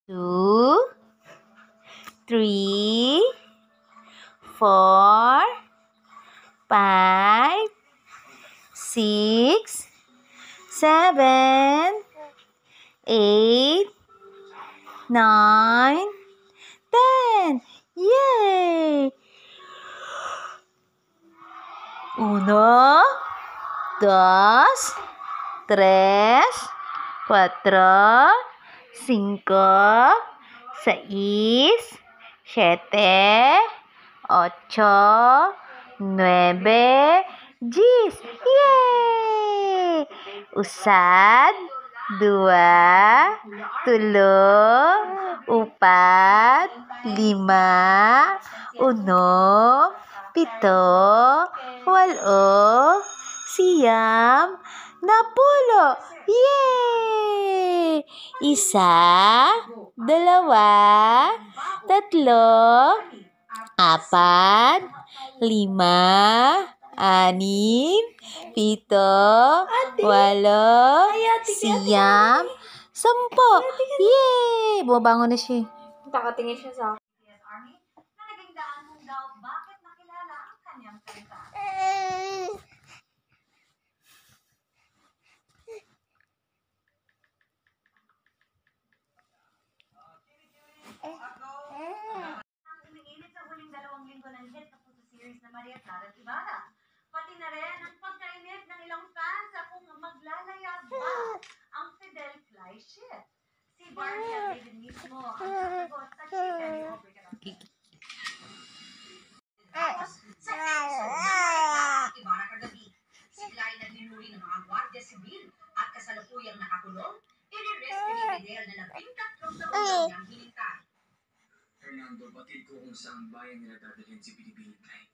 2, 3, 4, 5, 6, 7, 8, 9, 10. Yay! 1, 2, 3, 4, 5, 6, 7, 8, 9, 10. Yay! Usad, 2, 3, 4, 5, 6, 7, 8, 9, 10. Yay! 1, 2, 3, 4, 5, 6, 7, 8, 9, 10. Yay! Bumabangon na siya. Nakatingin siya sa akin. Army na naging daan kung daw bakit nakilala ang kanyang kanta. Ang umiinit sa huling 2 linggo ng hit na puso series na Maria Clara at Ibarra. Pati na rin ang pagkainit ng ilang fans sa kung maglalayag ba ang Fidel fly ship. Si Barbie at David mismo ang sasagot sa Chicken ni Aubrey Carampio. Sa episode ng Maria Clara at Ibarra kagabi, sila ay naglinuri ng mga Guardia Civil at kasalukuyang nakakulong, i-rescue ni Fidel na 13 taon niyang hinintay. Fernando, batid ko kung saan bayan nila dadalhin si Binibining Clay.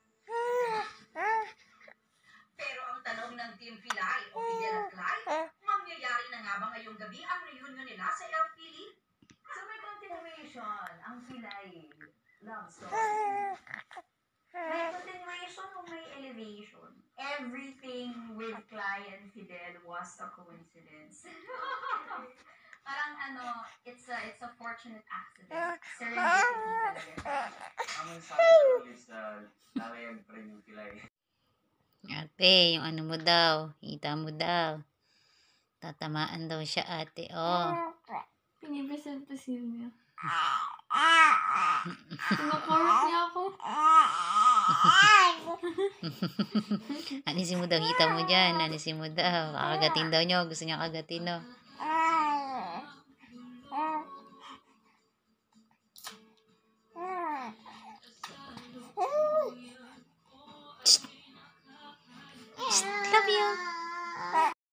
Pero ang tanong ng Team Pilay o Fidel at Clyde, mangyayari na nga ba ngayong gabi ang reunion nila sa El Pili? So may continuation ang Pilay love story. May continuation o may elevation? Everything with Clyde and Fidel was a coincidence. Parang it's a fortunate accident. Serendipity talaga. Ang sabi ko is lalayan pa rin yung Clay. Ate, yung ano mo daw. Kita mo daw. Tatamaan daw siya, ate. Oh. Pinipisil-pisil niya. Sinakarot niya ako. Anisin mo daw. Kita mo dyan. Anisin mo daw. Kakagatin daw nyo. Gusto niya kagatin, no?